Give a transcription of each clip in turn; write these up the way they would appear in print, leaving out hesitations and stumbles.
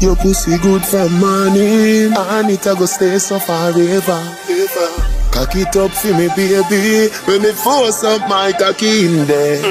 Your pussy good from morning, and it a go stay so forever. Cock it up for me, baby. When me force up my cocky in there.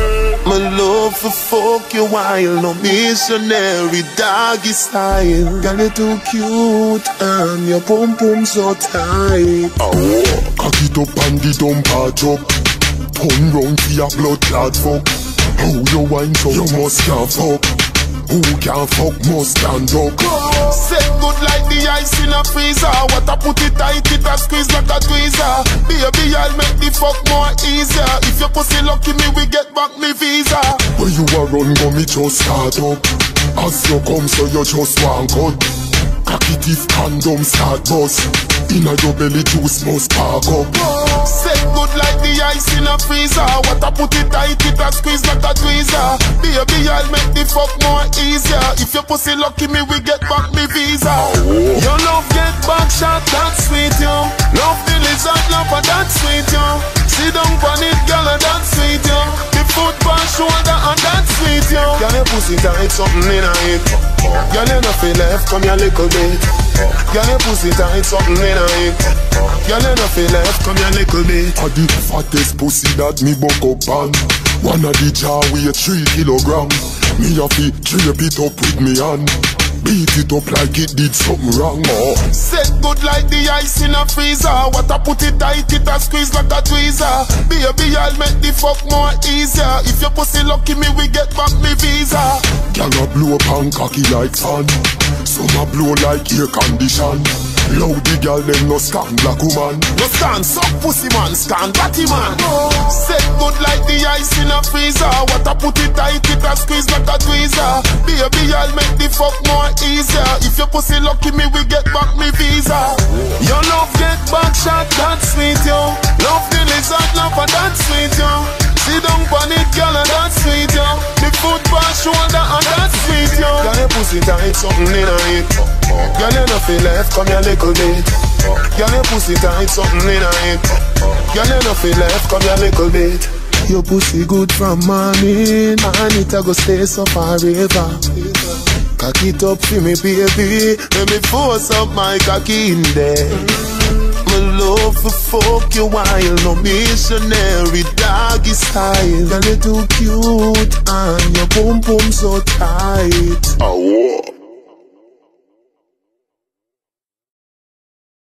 My love for fuck you while no missionary doggy style. Girl, you too cute and your pum pum so tight. Oh, cock it up and the dumper drop. Turn round for your blood clot fuck. How you wine so you must can't fuck. Who can fuck must stand up. Set good like the ice in a freezer. What I put it tight, it a squeeze like a tweezer. Baby, I'll make the fuck more easier. If your pussy lucky me, we get back me visa. When you a run, go me just start up. As you come, so you just want cut. Cock it if condom start bust. Inna your belly juice must spark up. Set good like the ice in a freezer. What I put it tight, it a squeeze like a tweezer. Baby, I'll make the fuck more easier. If your pussy lucky me, we get back me visa. Your love get back shot, that's sweet, yo. Love the lizard, love and that's sweet, yo. Sit down on it, girl, and that's sweet, yo. The foot on shoulder, and that's sweet, yo. Girl, your pussy tight, something in a hip. Girl, you no feel left, come here little bit. Girl, your pussy tight, something in a hip. Girl, you no feel left, come here little bit. I the fattest pussy that me buck up on. One of the jar weigh 3 kilogram. Me have to drape it up with me hand. Beat it up like it did something wrong. Set good like the ice in a freezer. What I put it tight, it a squeeze like a tweezer. Baby, I'll make the fuck more easier. If your pussy lucky me, we get back me visa. Girl a blow up and cocky like fan. Some a blow like air condition. Loud the girl them no scan black woman. No scan suck pussy man, scan batty man. Set good like the ice in a freezer. What I put it tight, it a squeeze like a tweezer. Baby, I'll make the fuck more easier. If your pussy lucky me, we get back me visa. Your love get back shot, that's sweet, yo. Love the lizard, love and that's sweet, yo. Sit down on it, girl, and that's sweet, yo. The foot on shoulder, and that's sweet, yo. Girl, your pussy tight, something in a hip. Girl, you no feel left, come here little bit. Girl, your pussy tight, something in a hip. Girl, you no feel left, come here little bit. Your pussy good from morning, and it a go stay so forever. Cock it up for me, baby. Let me force up my cocky in there. My love for fuck you while no missionary doggy style. Girl, you too cute and your pum pum so tight. Oh.